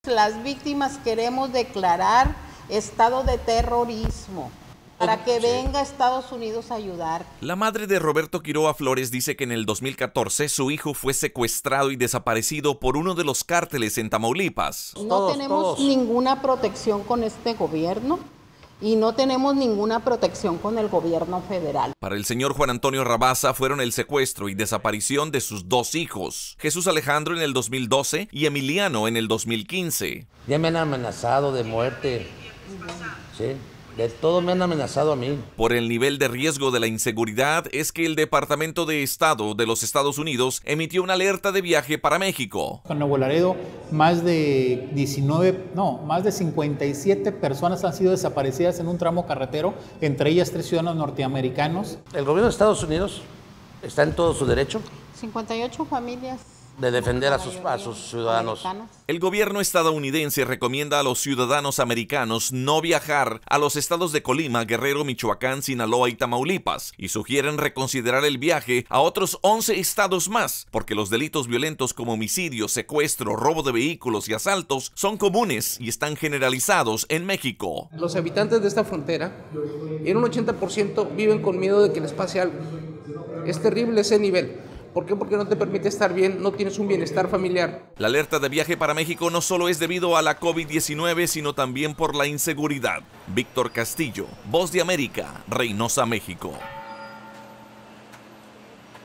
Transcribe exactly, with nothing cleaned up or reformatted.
Las víctimas queremos declarar estado de terrorismo para que venga a Estados Unidos a ayudar. La madre de Roberto Quiroa Flores dice que en el dos mil catorce su hijo fue secuestrado y desaparecido por uno de los cárteles en Tamaulipas. No todos, tenemos todos. ninguna protección con este gobierno y no tenemos ninguna protección con el gobierno federal. Para el señor Juan Antonio Rabasa fueron el secuestro y desaparición de sus dos hijos, Jesús Alejandro en el dos mil doce y Emiliano en el dos mil quince. Ya me han amenazado de muerte. Sí. De todo me han amenazado a mí. Por el nivel de riesgo de la inseguridad es que el Departamento de Estado de los Estados Unidos emitió una alerta de viaje para México. En Nuevo Laredo, más de diecinueve, no, más de cincuenta y siete personas han sido desaparecidas en un tramo carretero, entre ellas tres ciudadanos norteamericanos. El gobierno de Estados Unidos está en todo su derecho cincuenta y ocho familias de defender a sus, a sus ciudadanos. El gobierno estadounidense recomienda a los ciudadanos americanos no viajar a los estados de Colima, Guerrero, Michoacán, Sinaloa y Tamaulipas y sugieren reconsiderar el viaje a otros once estados más, porque los delitos violentos como homicidio, secuestro, robo de vehículos y asaltos son comunes y están generalizados en México. Los habitantes de esta frontera, en un ochenta por ciento viven con miedo de que les pase algo. Es terrible ese nivel. ¿Por qué? Porque no te permite estar bien, no tienes un bienestar familiar. La alerta de viaje para México no solo es debido a la COVID diecinueve, sino también por la inseguridad. Víctor Castillo, Voz de América, Reynosa, México.